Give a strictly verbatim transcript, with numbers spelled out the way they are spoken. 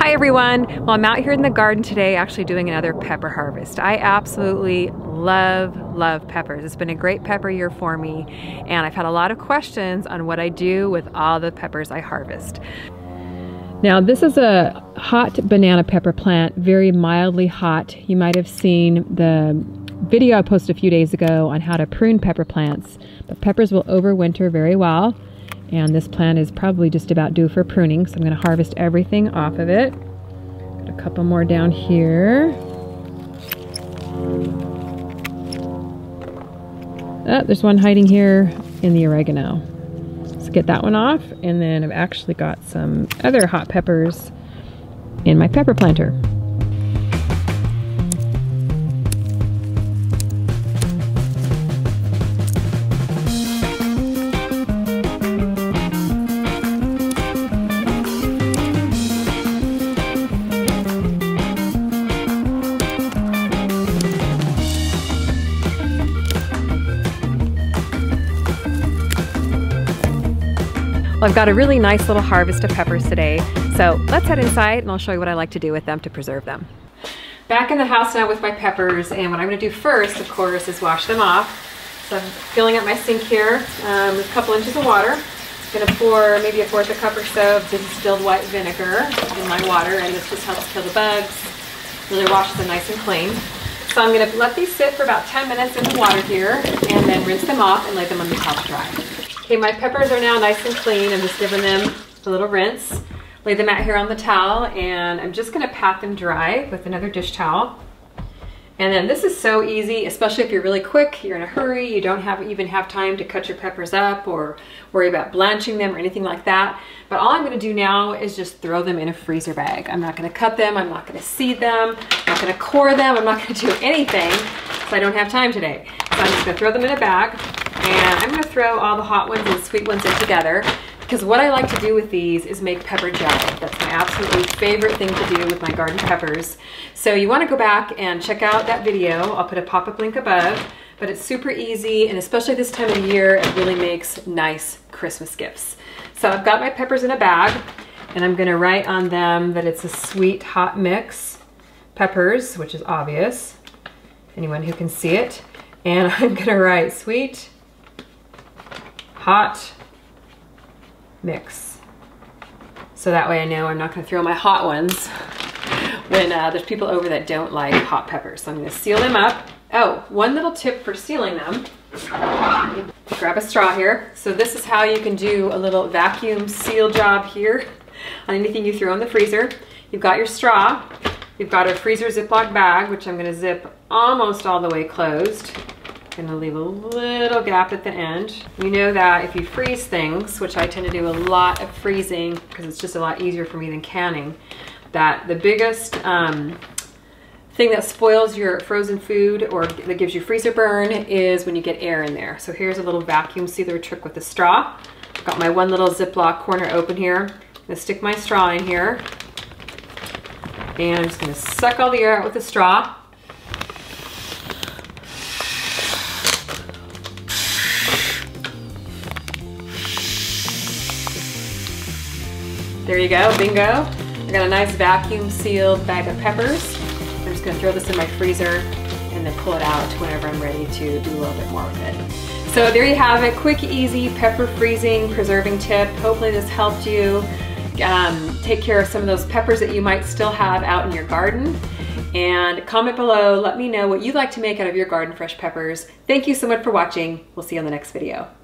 Hi everyone. Well, I'm out here in the garden today actually doing another pepper harvest. I absolutely love, love peppers. It's been a great pepper year for me, and I've had a lot of questions on what I do with all the peppers I harvest. Now this is a hot banana pepper plant, very mildly hot. You might have seen the video I posted a few days ago on how to prune pepper plants, but peppers will overwinter very well. And this plant is probably just about due for pruning, so I'm going to harvest everything off of it. Got a couple more down here. Oh, there's one hiding here in the oregano. Let's get that one off, and then I've actually got some other hot peppers in my pepper planter. Well, I've got a really nice little harvest of peppers today, so let's head inside and I'll show you what I like to do with them to preserve them. Back in the house now with my peppers, and what I'm going to do first, of course, is wash them off. So I'm filling up my sink here um, with a couple inches of water. I'm going to pour maybe a fourth a cup or so of distilled white vinegar in my water, and this just helps kill the bugs, really washes them nice and clean. So I'm going to let these sit for about ten minutes in the water here, and then rinse them off and lay them on the top to dry. Okay, my peppers are now nice and clean. I'm just giving them a little rinse. Lay them out here on the towel, and I'm just gonna pat them dry with another dish towel. And then this is so easy, especially if you're really quick, you're in a hurry, you don't have even have time to cut your peppers up or worry about blanching them or anything like that. But all I'm gonna do now is just throw them in a freezer bag. I'm not gonna cut them, I'm not gonna seed them, I'm not gonna core them, I'm not gonna do anything, because I don't have time today. So I'm just gonna throw them in a bag. And I'm going to throw all the hot ones and sweet ones in together, because what I like to do with these is make pepper jelly. That's my absolutely favorite thing to do with my garden peppers. So you want to go back and check out that video. I'll put a pop-up link above, but it's super easy, and especially this time of the year, it really makes nice Christmas gifts. So I've got my peppers in a bag, and I'm going to write on them that it's a sweet hot mix peppers, which is obvious, anyone who can see it. And I'm going to write sweet hot mix, so that way I know I'm not going to throw my hot ones when uh, there's people over that don't like hot peppers. So I'm going to seal them up. Oh, one little tip for sealing them. Grab a straw here. So this is how you can do a little vacuum seal job here on anything you throw in the freezer. You've got your straw. You've got a freezer Ziploc bag, which I'm going to zip almost all the way closed. I'm going to leave a little gap at the end. You know that if you freeze things, which I tend to do a lot of freezing because it's just a lot easier for me than canning, that the biggest um, thing that spoils your frozen food or that gives you freezer burn is when you get air in there. So here's a little vacuum sealer trick with the straw. I've got my one little Ziploc corner open here. I'm going to stick my straw in here, and I'm just going to suck all the air out with the straw. There you go, bingo. I got a nice vacuum sealed bag of peppers. I'm just gonna throw this in my freezer and then pull it out whenever I'm ready to do a little bit more with it. So there you have it, quick, easy pepper freezing, preserving tip. Hopefully this helped you um, take care of some of those peppers that you might still have out in your garden. And comment below, let me know what you'd like to make out of your garden fresh peppers. Thank you so much for watching. We'll see you on the next video.